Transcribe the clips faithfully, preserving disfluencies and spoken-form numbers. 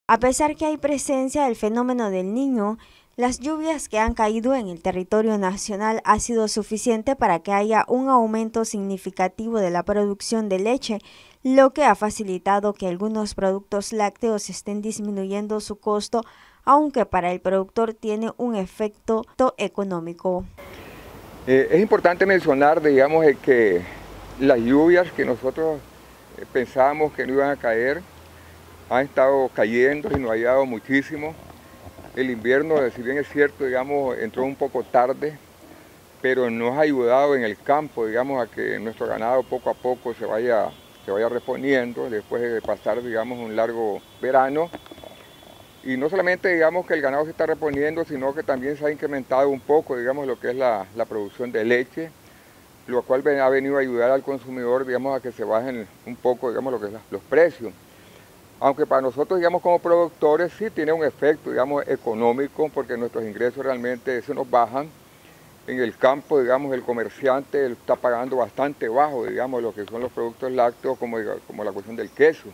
A pesar que hay presencia del fenómeno del Niño, las lluvias que han caído en el territorio nacional ha sido suficiente para que haya un aumento significativo de la producción de leche, lo que ha facilitado que algunos productos lácteos estén disminuyendo su costo, aunque para el productor tiene un efecto económico. Eh, es importante mencionar, digamos, eh, que las lluvias que nosotros eh, pensábamos que no iban a caer, han estado cayendo y nos ha ayudado muchísimo. El invierno, si bien es cierto, digamos, entró un poco tarde, pero nos ha ayudado en el campo, digamos, a que nuestro ganado poco a poco se vaya, se vaya reponiendo después de pasar, digamos, un largo verano. Y no solamente, digamos, que el ganado se está reponiendo, sino que también se ha incrementado un poco, digamos, lo que es la, la producción de leche, lo cual ha venido a ayudar al consumidor, digamos, a que se bajen un poco, digamos, lo que es la, los precios. Aunque para nosotros, digamos, como productores sí tiene un efecto, digamos, económico, porque nuestros ingresos realmente se nos bajan. En el campo, digamos, el comerciante está pagando bastante bajo, digamos, lo que son los productos lácteos, como, como la cuestión del queso.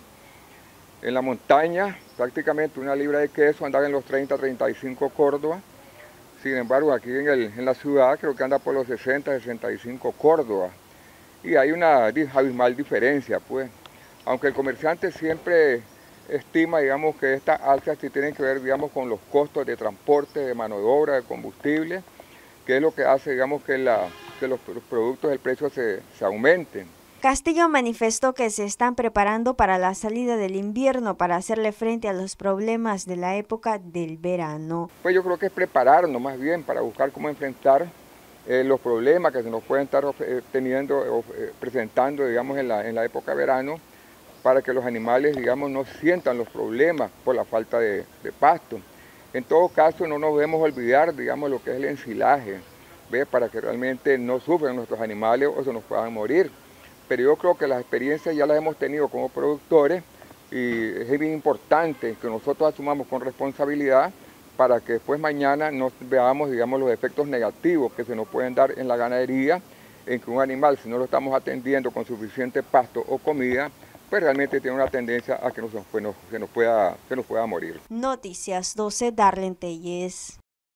En la montaña, prácticamente una libra de queso andaba en los treinta, treinta y cinco córdobas. Sin embargo, aquí en, el, en la ciudad creo que anda por los sesenta, sesenta y cinco córdobas. Y hay una abismal diferencia, pues. Aunque el comerciante siempre estima, digamos, que estas alzas sí tienen que ver, digamos, con los costos de transporte, de mano de obra, de combustible, que es lo que hace, digamos, que, la, que los, los productos, el precio se, se aumenten. Castillo manifestó que se están preparando para la salida del invierno para hacerle frente a los problemas de la época del verano. Pues yo creo que es prepararnos más bien para buscar cómo enfrentar eh, los problemas que se nos pueden estar eh, teniendo, eh, presentando, digamos, en la, en la época de verano, para que los animales, digamos, no sientan los problemas por la falta de, de pasto. En todo caso, no nos debemos olvidar, digamos, lo que es el ensilaje, ¿ve? Para que realmente no sufran nuestros animales o se nos puedan morir. Pero yo creo que las experiencias ya las hemos tenido como productores y es bien importante que nosotros asumamos con responsabilidad para que después mañana no veamos, digamos, los efectos negativos que se nos pueden dar en la ganadería, en que un animal, si no lo estamos atendiendo con suficiente pasto o comida, pues realmente tiene una tendencia a que nos, pues, nos, se, nos pueda, se nos pueda morir. Noticias doce, Darlene Telles.